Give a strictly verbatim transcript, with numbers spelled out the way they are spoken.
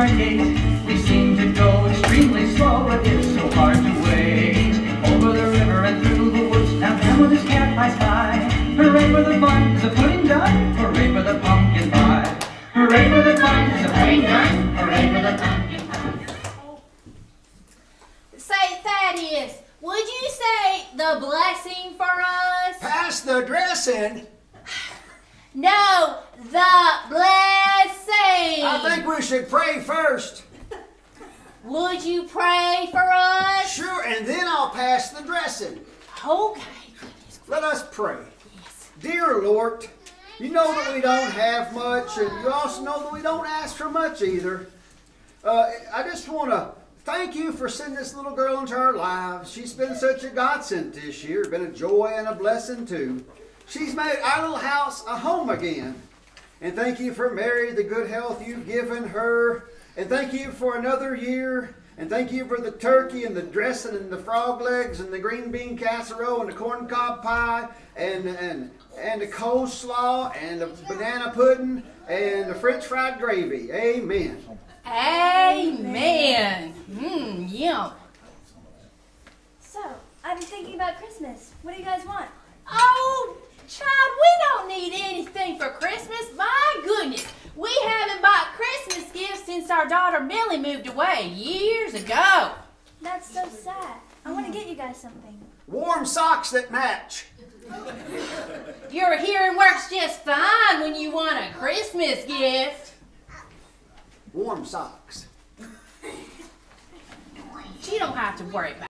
our gait. We seem to go extremely slow, but it's so hard to wait. Over the river and through the woods, now down with his cat flies by. Hooray for the fun, is the pudding done? Hooray for the pumpkin pie. Hooray for the fun, is the pudding done? Hooray for the pumpkin pie. Say, Thaddeus, would you say the blessing for us? Pass the dressing. No, the blessing. I think we should pray first. Would you pray for us? Sure, and then I'll pass the dressing. Okay. Let us pray. Yes. Dear Lord, you know that we don't have much, and you also know that we don't ask for much either. Uh, I just want to thank you for sending this little girl into our lives. She's been such a godsend this year, been a joy and a blessing too. She's made our little house a home again. And thank you for Mary, the good health you've given her. And thank you for another year. And thank you for the turkey and the dressing and the frog legs and the green bean casserole and the corn cob pie and, and, and the coleslaw and the banana pudding and the French fried gravy. Amen. Amen. Mmm, yum. So, I've been thinking about Christmas. What do you guys want? Oh, child, we don't need anything for Christmas. My goodness. We haven't bought Christmas gifts since our daughter Millie moved away years ago. That's so sad. I want to get you guys something. Warm socks that match. Your hearing works just fine when you want a Christmas gift. Warm socks. You don't have to worry about it.